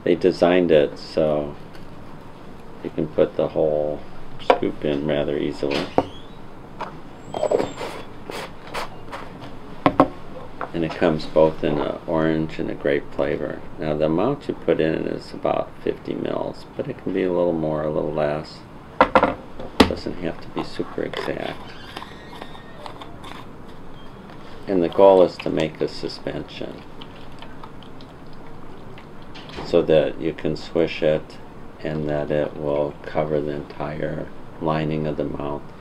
They designed it so you can put the whole scoop in rather easily. And it comes both in an orange and a grape flavor. Now the amount you put in is about 50 mils, but it can be a little more, a little less. It doesn't have to be super exact. And the goal is to make a suspension so that you can swish it and that it will cover the entire lining of the mouth.